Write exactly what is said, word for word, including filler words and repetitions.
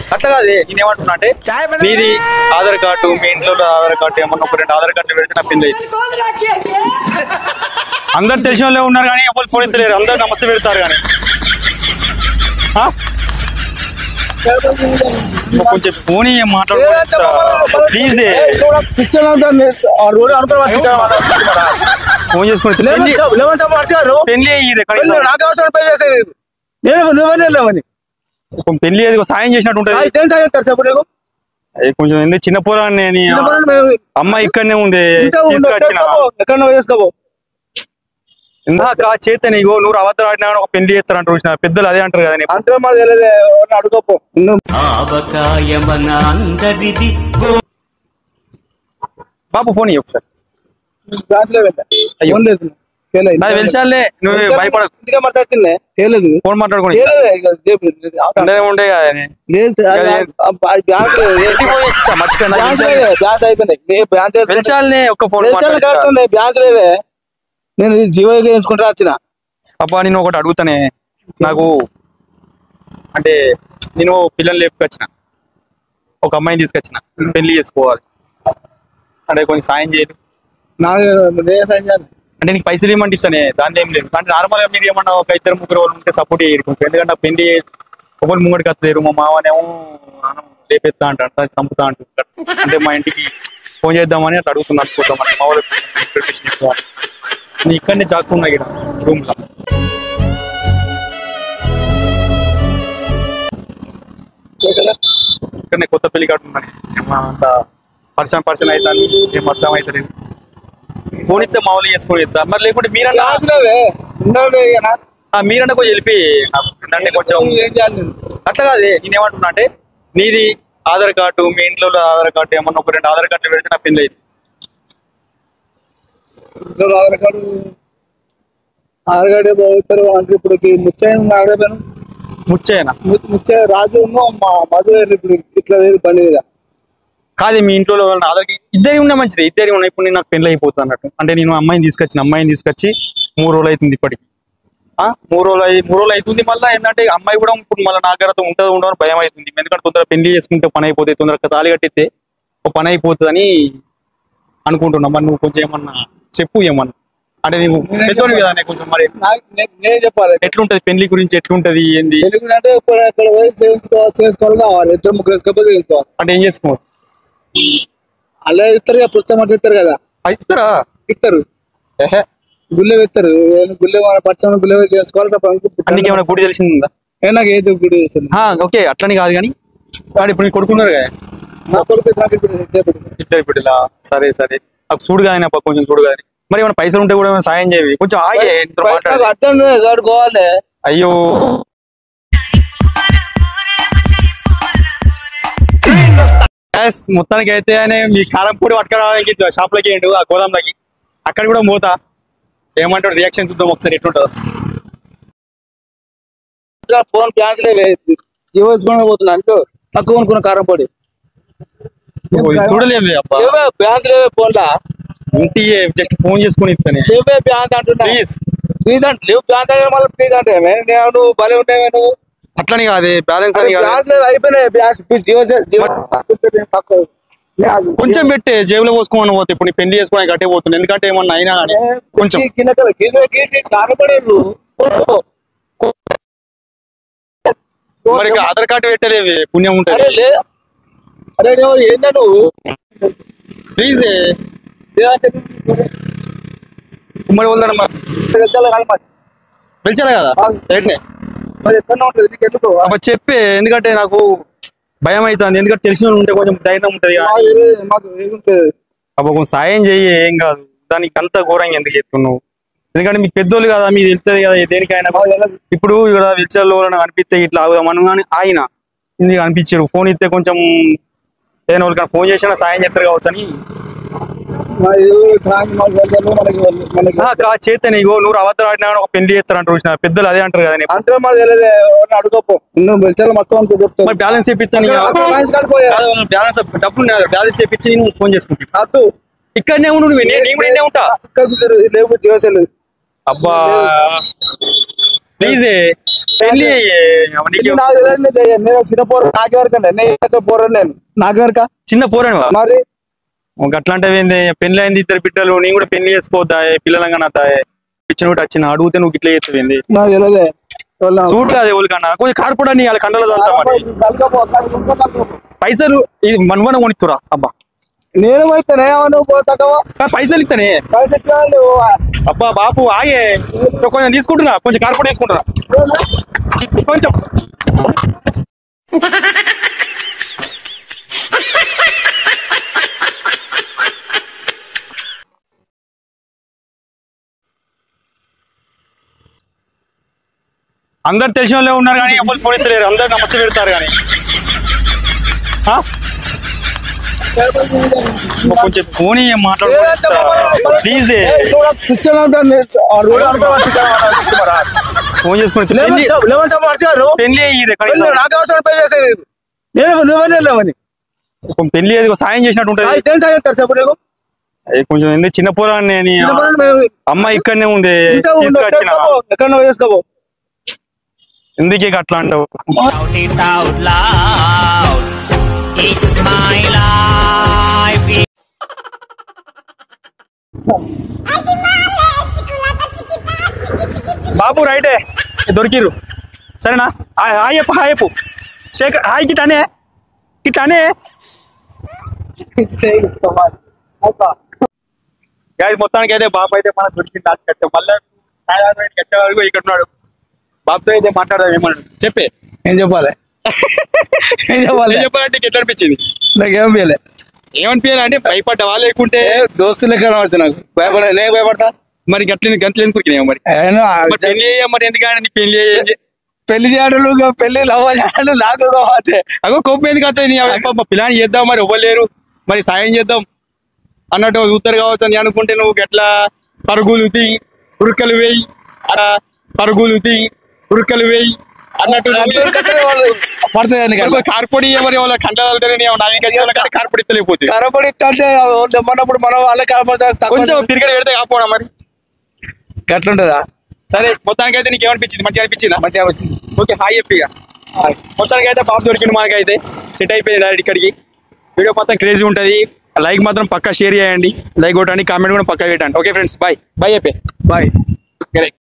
అట్లా కాదు నేనేమంటున్నా అంటే నీది ఆధార్ కార్డు మీ ఇంట్లో ఆధార్ కార్డు ఏమన్నా ఒక రెండు ఆధార్ కార్డు పెడితే నా పెళ్లి అయితే అందరు తెలిసిన వాళ్ళే ఉన్నారు కానీ ఎవరు ఫోన్ ఎత్తలేరు అందరు నమస్తే పెడతారు కానీ కొంచెం ఫోన్ మాట్లాడు ప్లీజ్ ఫోన్ చేసుకుని పెళ్లి పెళ్లి సాయం చేసినట్టు ఉంటుంది కొంచెం ఎందుకు చిన్న పోరాన్ని అమ్మాయి ఇక్కడనే ఉంది ఇందా కా చేతని ఇగో నువ్వు అబద్ధాలు ఆడినా ఒక పెళ్లి చేస్తారంటారు చూసిన పెద్దలు అదే అంటారు కదా అడుగోపో బాబు ఫోన్ ఇవ్వ ఒకసారి వెలిసాలే నువ్వు భయపడదు ఫోన్ మాట్లాడుకోండి ఉండే మర్చిపోయినా ఒక ఫోన్ నేను జీవోగా వేసుకుంటా వచ్చిన అబ్బా నేను ఒకటి అడుగుతానే నాకు అంటే నేను పిల్లల్ని లేపుకొచ్చిన ఒక అమ్మాయిని తీసుకొచ్చిన పెళ్లి చేసుకోవాలి అంటే కొంచెం సాయం చేయదు అంటే నీకు పైసలు ఏమంటే ఇస్తానే దాన్ని ఏం లేదు అంటే నార్మల్ గా మీరు ఏమన్నా ఒక ఇద్దరు ముగ్గురు వాళ్ళు ఉంటే సపోర్ట్ చేయరు కొంచెం ఎందుకంటే పెళ్లి ఒకరు ముంగడికి వస్తలేరు మా మామనేమో లేపేస్తా అంటాడు సార్ చంపుతా అంటారు అంటే మా ఇంటికి ఫోన్ చేద్దామని అట్లా అడుగుతున్నా అనుకుంటామని మా వాళ్ళు నీ ఇక్కడనే జాక్కున్నా ఇక్కడ రూమ్ లో ఇక్కడనే కొత్త పెళ్లి కట్టున్నాను అంత పర్సన్ పర్సన్ అవుతాను ఏం అర్థం అవుతలేదు ఫోన్ ఇస్తే మామూలు చేసుకొని ఇస్తా మరి లేకుంటే మీరన్నా మీరన్నా కొంచెం వెళ్ళి అంటే కొంచెం అట్లా కాదు నేనేమంటున్నా అంటే నీది ఆధార్ కార్డు మీ ఇంట్లో ఆధార్ కార్డు ఏమన్నా ఒక రెండు ఆధార్ కార్డులు పెడితే నా పెళ్లి అయింది ఆధార్ కార్డు ఆధార్ కార్డు బాగుతారు అంటే ఇప్పుడు ముచ్చైన ఆడపోయాను ముచ్చైనా ముచ్చ రాజు మధు ఇప్పుడు ఇట్లా లేదు పని మీద కాదు మీ ఇంట్లో ఆధార్ ఇద్దరి ఉన్నా మంచిది ఇద్దరి ఉన్నాయి ఇప్పుడు నేను నాకు పెళ్లి అయిపోతుంది అన్నట్టు అంటే నేను అమ్మాయిని తీసుకొచ్చిన అమ్మాయిని తీసుకొచ్చి మూడు రోజులు అవుతుంది ఇప్పటికి మూడు రోజులు అయి మూడు రోజులు అవుతుంది మళ్ళీ ఏంటంటే అమ్మాయి కూడా ఇప్పుడు మళ్ళీ నా దగ్గర ఉంటుందో ఉండవు భయం అవుతుంది ఎందుకంటే తొందరగా పెళ్లి చేసుకుంటే పని అయిపోతుంది తొందరగా తాళి కట్టిస్తే ఒక పని అయిపోతుంది అని అనుకుంటున్నా మరి నువ్వు కొంచెం ఏమన్నా చెప్పు ఏమన్నా అంటే నువ్వు పెద్దోని కదా కొంచెం మరి నేను చెప్పాలి ఎట్లుంటది పెళ్లి గురించి ఎట్లుంటది ఏంది అంటే చేసుకోవాలి కావాలి ఇద్దరు ముగ్గురు వేసుకోకపోతే చేసుకోవాలి అంటే ఏం చేసుకోవాలి అలా ఇస్తారు కదా పుస్తకం అంటే ఇస్తారు కదా ఇస్తారా ఇస్తారు గుళ్ళే ఇస్తారు గుళ్ళే పచ్చని గుళ్ళే చేసుకోవాలి అన్నికి ఏమైనా గుడి తెలిసిందా నాకు ఏదో గుడి తెలిసింది ఓకే అట్లని కాదు కానీ వాడు ఇప్పుడు కొడుకున్నారు కదా నా కొడుకు ఇద్దరు ఇప్పుడు ఇలా సరే సరే నాకు చూడు కానీ కొంచెం చూడు కానీ మరి ఏమైనా పైసలు ఉంటే కూడా సాయం చేయాలి కొంచెం ఆగే అర్థం అయ్యో మొత్తానికి అయితే మీ కారం పొడి పట్టుకురావడానికి షాప్లోకి వేయండు ఆ గోదాంలోకి అక్కడ కూడా పోతా ఏమంటాడు రియాక్షన్ చూద్దాం ఒకసారి ఎట్లుంటుందో ఫోన్ ప్లాన్స్ జీవోసుకొని పోతున్నా అంటే తక్కువ అనుకున్న కారం పొడి చూడలేవు ప్లాన్స్ లేవే ఫోన్ లా ఇంటి జస్ట్ ఫోన్ చేసుకుని ఇస్తాను ప్లాన్స్ అంటున్నా ప్లీజ్ ప్లీజ్ అంటే లేవు ప్లాన్స్ అంటే మళ్ళీ ప్లీజ్ అంటే నువ్వు భలే ఉంటావే నువ్వు అట్లని కాదు బ్యాలెన్స్ అని కొంచెం పెట్టే జేబులో పోసుకోమని పోతే ఇప్పుడు పెళ్లి చేసుకోవడానికి కట్టే పోతుంది ఎందుకంటే ఏమన్నా అయినా కానీ కొంచెం మరి ఆధార్ కార్డు పెట్టలేవి పుణ్యం ఉంటుంది అరే ఏందా నువ్వు ప్లీజ్ ఉమ్మడి ఉందన్న మరి పిలిచారా కదా అప్పుడు చెప్పే ఎందుకంటే నాకు భయం అవుతుంది ఎందుకంటే తెలిసిన ఉంటే కొంచెం ధైర్యం ఉంటది అప్పుడు కొంచెం సాయం చెయ్యి ఏం కాదు దానికి అంత ఘోరంగా ఎందుకు చేస్తున్నావు ఎందుకంటే మీకు పెద్దోళ్ళు కదా మీకు తెలుస్తుంది కదా దేనికైనా ఇప్పుడు ఇక్కడ వెచ్చల్లో అనిపిస్తే ఇట్లా ఆగుదామను కానీ ఆయన ఇది అనిపించారు ఫోన్ ఇస్తే కొంచెం ఏదైనా వాళ్ళకి ఫోన్ చేసినా సాయం చేస్తారు కావచ్చు అని చేతని ఇగో నువ్వు అబద్ధాలు ఆడినా ఒక పెళ్లి చేస్తారంటారు చూసిన పెద్దలు అదే అంటారు కదా అడుగోపో మరి బ్యాలెన్స్ చేపిస్తాను బ్యాలెన్స్ డబ్బులు బ్యాలెన్స్ చేపించి నేను ఫోన్ చేసుకుంటాను ఇక్కడనే ఉండు నువ్వు నేను కూడా ఉంటా లేవు అబ్బా ప్లీజ్ పెళ్లి ఇది నాకు తెలియదు, నేను నేను చిన్న పోర నాకెవరికండి నేను పోరను నేను నాకెవరికా చిన్న పోరాను మరి అట్లాంటివి ఏంది పెళ్లి అయింది ఇద్దరు బిడ్డలు నేను కూడా పెళ్లి చేసుకోవద్దా పిల్లలంగా నా తాయే పిచ్చిన కూడా వచ్చిన అడిగితే నువ్వు ఇట్లా చేస్తావు నాకు తెలియదే సూట్ కాదు ఎవరికన్నా కొంచెం కార్పొడా నీ వాళ్ళ కండలో చల్లుతా మరి పైసలు ఇది మనవన కొనిస్తురా అబ్బా నేను పోతానే నువ్వు పోతావా పైసలు ఇస్తానే పైసలు ఇచ్చాను అబ్బా బాపు ఆగే కొంచెం తీసుకుంటున్నా కొంచెం కార్పొడా తీసుకుంటున్నా కొంచెం అందరు తెలిసిన వాళ్ళే ఉన్నారు కానీ ఎవరు ఫోన్ ఎత్తలేరు అందరు నమస్తే పెడతారు కానీ కొంచెం ఫోన్ మాట్లాడు ప్లీజ్ ఫోన్ చేసుకుని పెళ్లి సాయం చేసినట్టు ఉంటుంది కొంచెం ఎందుకు చిన్న పోరాన్ని అమ్మాయి ఇక్కడనే ఉంది తీసుకొచ్చిన ఎందుకే అట్లా అంటావు బాబు రైటే దొరికిరు సరేనా హాయ్ చెప్పు హాయ్ చెప్పు శేఖర్ హాయ్ గిటానే గిటానే మొత్తానికి అయితే బాబు అయితే మనకు దొరికింది మళ్ళీ ఇక్కడ ఉన్నాడు బాబుతో అయితే మాట్లాడదాం ఏమన్నాడు చెప్పే ఏం చెప్పాలి ఏం చెప్పాలి చెప్పాలంటే ఎట్లా అనిపించింది నాకేం పేలే ఏమనిపించాలి అంటే భయపడ్డావా లేకుంటే దోస్తులు లెక్క కనబడుతుంది నాకు భయపడ నేను భయపడతా మరి గట్ల గంటలు ఎందుకు మరి పెళ్లి మరి ఎందుకంటే పెళ్లి పెళ్లి చేయడాలు పెళ్లి లవ్ చేయడాలు నాకు కావచ్చు అగో కోపం ఎందుకు వస్తాయి పిల్లని చేద్దాం మరి ఇవ్వలేరు మరి సాయం చేద్దాం అన్నట్టు చూస్తారు కావచ్చు అని అనుకుంటే నువ్వు గట్లా పరుగులు తీ ఉరుకలు వేయి అలా పరుగులు తీ ఉరుకలు వేయి అన్నట్టు పడుతుంది కార్పొడి ఎవరి వాళ్ళ కంటే కార్పొడి తెలియపోతుంది కరపడి తెమ్మన్నప్పుడు మనం వాళ్ళకి కొంచెం తిరిగి పెడితే కాకపోవడం మరి ఎట్లుంటదా సరే మొత్తానికి అయితే నీకు ఏమనిపించింది మంచిగా అనిపించిందా మంచిగా వచ్చింది ఓకే హాయ్ చెప్పిగా మొత్తానికి అయితే బాబు దొరికింది మనకైతే సెట్ అయిపోయింది డైరెక్ట్ ఇక్కడికి వీడియో మొత్తం క్రేజీ ఉంటుంది లైక్ మాత్రం పక్కా షేర్ చేయండి లైక్ కొట్టండి కామెంట్ కూడా పక్కా పెట్టండి ఓకే ఫ్రెండ్స్ బాయ్ బాయ్ చెప్పే బాయ్ కరెక్ట్